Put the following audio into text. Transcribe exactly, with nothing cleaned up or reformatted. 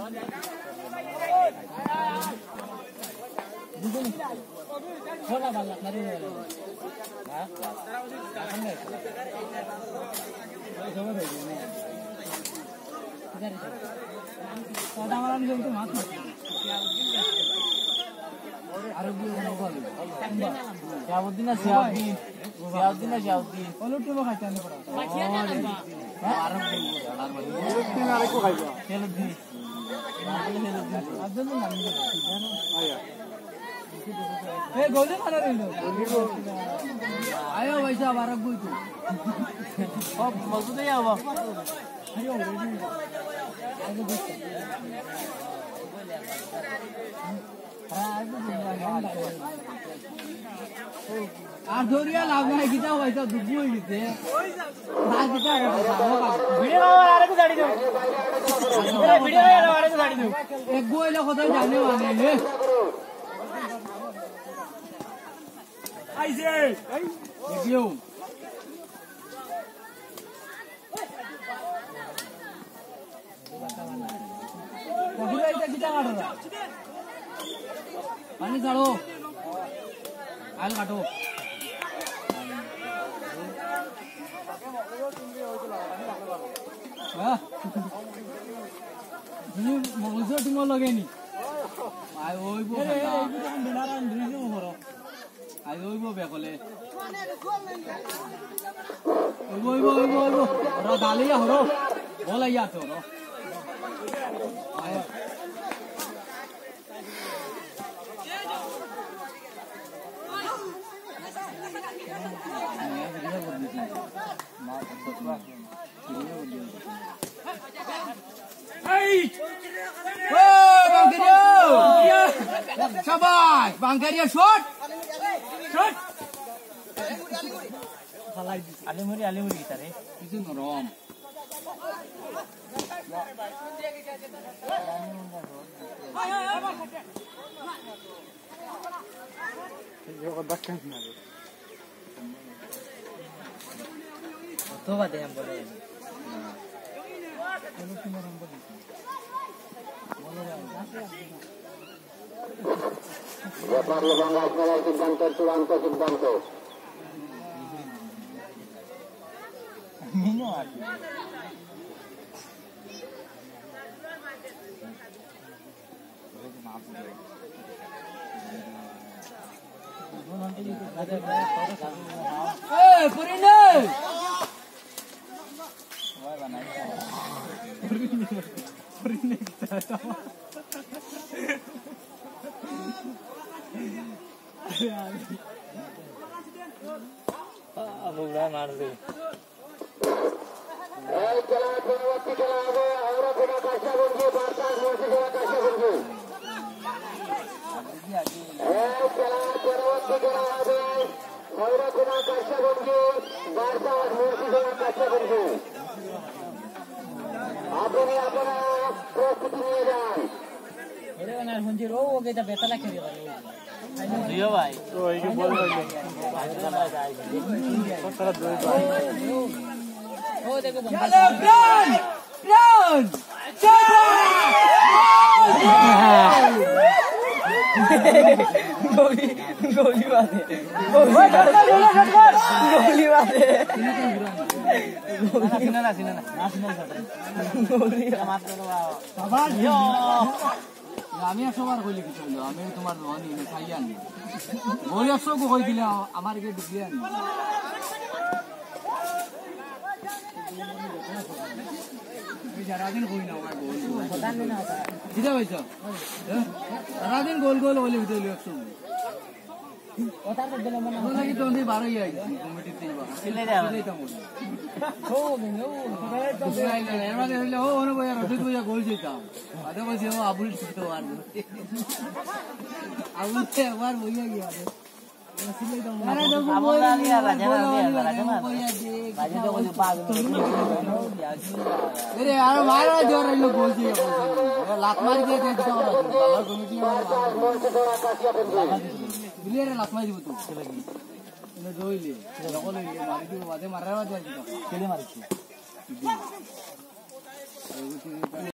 Hola, bala, nari nari. Hah? Kamu ni? Coba deh ini. Kita ni. Kalau orang ni tu mat. Arabi orang boleh. Siapuddin na siapuddin. Siapuddin na siapuddin. Kalau tu mau kacang ni pernah. Macam mana ni? Arabi. Arabi ni ada ko kaya. Siapuddin. Ada tu mana ni? Ayah. ए गोली मार रहे हो आयो वैसा बारह बुई तू अब मौजूद है अब अरे ओ आगे देख आर दोरिया लागना है कितना वैसा दुबू ही थे ना कितना वीडियो आ रहा है गाड़ी दो वीडियो आ रहा है गाड़ी दो एक गोली को तो जाने वाले हैं Aise! देखियो। कबूतर इधर कितना काट रहा? पानी काटो। आल काटो। हाँ? ये मौजूद टिंगो लगे नहीं। आये वो ही बोल रहा है। ये तो हम बिना रंग ड्रिंक में हो रहा। Ayo ibu biar boleh. Ibu ibu ibu ibu. Orang dali ya horo. Boleh ya tu horo. Ayo. Hey! Oh, Bang Gerio! Sabar, Bang Gerio shot. Shot. Alimuri alimuri kita re. Itu norom. Yo bakkan na. तो बातें हम बोले व्यापार विभाग आपल्याला सिद्धांत चूड़ांत सिद्धांत मीनो आती ए पुरीने वाह बनाई पुरीने पुरीने क्या अब उड़ा मार दे ए चला पूर्वती चला आगे और बिना काशा गुंजी बारसा मोसी बिना काशा गुंजी ए चला पूर्वती चला आगे और बिना काशा गुंजी बारसा मोसी बिना काशा गुंजी आपने अपना प्रस्तुति निये जान मेरे को ना हुंजी रो हो गए जब बेतला खेली दियो भाई तो ये बोल रहे हैं बहुत सारा दो भाई ओ देखो चलो रन रन गोली गोली मारे गोली मारे सीना ना सीना ना ना सीना गोली मार दो शाबाश यो আমি একশোবার কইলে কিছু হলো আমি তোমার ধনী না খাই আনি বই একশো কো কই দিলে আমার কে ঢুকিয়ে আনি এই সারা দিন কই না আমার গোল পতা নেই না দিদা হইছো সারা দিন গোল গোল হইলে ভিতরে একশো ওটা তো দিলে মনে হয় কি তুমি বারো হই আইছি কমিটিতে বা ছিলে যাও ছিলে তো ও নো তো নাই না এবারে হইলে ও ওনে বইয়া রশিদ বইয়া গোল জিতাম আদে বসে ও আবুল জিততো আর আবুল তে একবার বইয়া গিয়া ছিলে তো আরে তো আবুল আলিয়া রাজা রাজা রাজা রাজা তো বলে পাগ আরে আর মারা জোর হইলো গোল জিয়া লাত মার দিয়ে দে দিতে পারো বাবার কমিটি বিলিয়ারে লাত মারি দিব তো ছেলে কি নে জইলে লগলে মারি দিব বাদে মারার বাদে ছেলে মারিছি